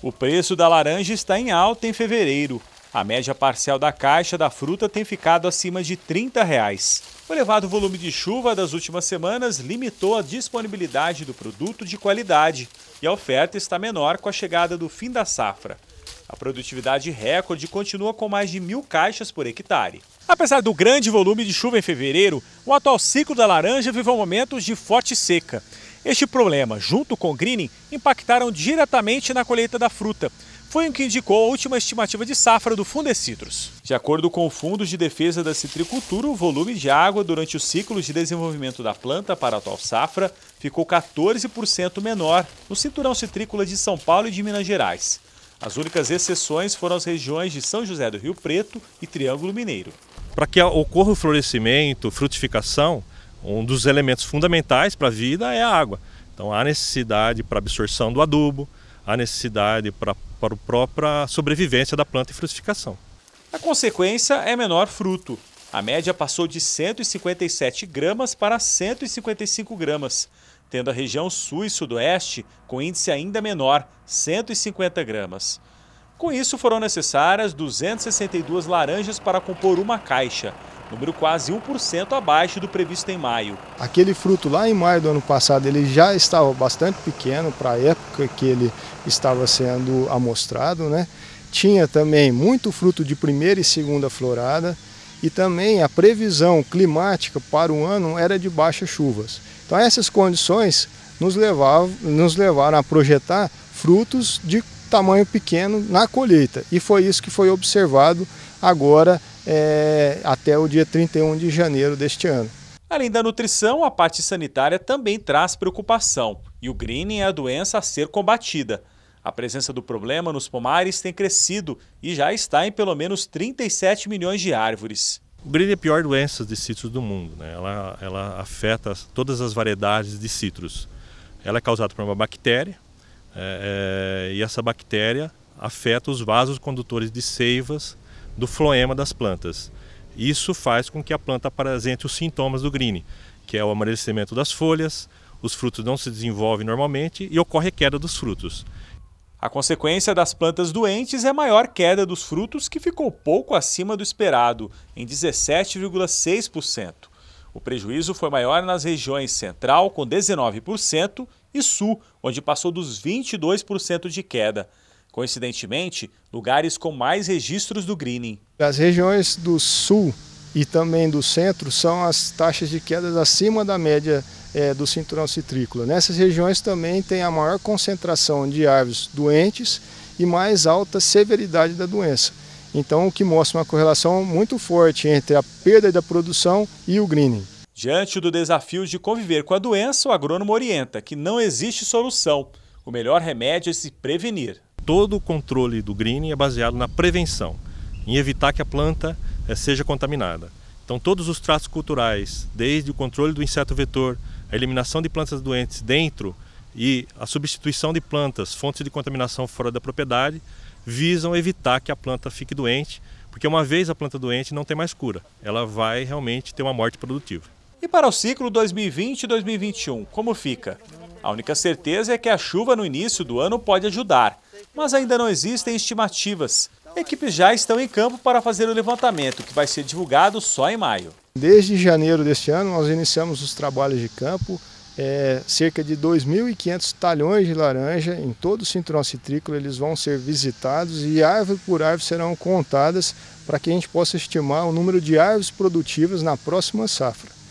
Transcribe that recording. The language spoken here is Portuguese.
O preço da laranja está em alta em fevereiro. A média parcial da caixa da fruta tem ficado acima de R$ 30. O elevado volume de chuva das últimas semanas limitou a disponibilidade do produto de qualidade e a oferta está menor com a chegada do fim da safra. A produtividade recorde continua com mais de 1.000 caixas por hectare. Apesar do grande volume de chuva em fevereiro, o atual ciclo da laranja viveu momentos de forte seca. Este problema, junto com o greening, impactaram diretamente na colheita da fruta. Foi o que indicou a última estimativa de safra do Fundecitrus. De acordo com o Fundo de Defesa da Citricultura, o volume de água durante os ciclos de desenvolvimento da planta para a atual safra ficou 14% menor no cinturão citrícola de São Paulo e de Minas Gerais. As únicas exceções foram as regiões de São José do Rio Preto e Triângulo Mineiro. Para que ocorra o florescimento, frutificação, um dos elementos fundamentais para a vida é a água. Então há necessidade para a absorção do adubo, há necessidade para a própria sobrevivência da planta e frutificação. A consequência é menor fruto. A média passou de 157 gramas para 155 gramas, tendo a região sul e sudoeste com índice ainda menor, 150 gramas. Com isso, foram necessárias 262 laranjas para compor uma caixa, número quase 1% abaixo do previsto em maio. Aquele fruto lá em maio do ano passado ele já estava bastante pequeno para a época que ele estava sendo amostrado, né? Tinha também muito fruto de primeira e segunda florada e também a previsão climática para o ano era de baixas chuvas. Então essas condições nos levaram a projetar frutos de tamanho pequeno na colheita e foi isso que foi observado agora até o dia 31 de janeiro deste ano. Além da nutrição, a parte sanitária também traz preocupação e o greening é a doença a ser combatida. A presença do problema nos pomares tem crescido e já está em pelo menos 37 milhões de árvores. O greening é a pior doença de citros do mundo, né? Ela afeta todas as variedades de citros. Ela é causada por uma bactéria e essa bactéria afeta os vasos condutores de seivas do floema das plantas. Isso faz com que a planta apresente os sintomas do greening, que é o amarelecimento das folhas, os frutos não se desenvolvem normalmente e ocorre a queda dos frutos. A consequência das plantas doentes é a maior queda dos frutos, que ficou pouco acima do esperado, em 17,6%. O prejuízo foi maior nas regiões central, com 19%, e sul, onde passou dos 22% de queda. Coincidentemente, lugares com mais registros do greening. As regiões do sul e também do centro são as taxas de quedas acima da média do cinturão citrícola. Nessas regiões também tem a maior concentração de árvores doentes e mais alta severidade da doença. Então, o que mostra uma correlação muito forte entre a perda da produção e o greening. Diante do desafio de conviver com a doença, o agrônomo orienta que não existe solução. O melhor remédio é se prevenir. Todo o controle do greening é baseado na prevenção, em evitar que a planta seja contaminada. Então todos os tratos culturais, desde o controle do inseto vetor, a eliminação de plantas doentes dentro e a substituição de plantas, fontes de contaminação fora da propriedade, visam evitar que a planta fique doente, porque uma vez a planta doente não tem mais cura, ela vai realmente ter uma morte produtiva. E para o ciclo 2020 e 2021, como fica? A única certeza é que a chuva no início do ano pode ajudar, mas ainda não existem estimativas. Equipes já estão em campo para fazer o levantamento, que vai ser divulgado só em maio. Desde janeiro deste ano, nós iniciamos os trabalhos de campo, cerca de 2.500 talhões de laranja em todo o cinturão citrícola, eles vão ser visitados e árvore por árvore serão contadas para que a gente possa estimar o número de árvores produtivas na próxima safra.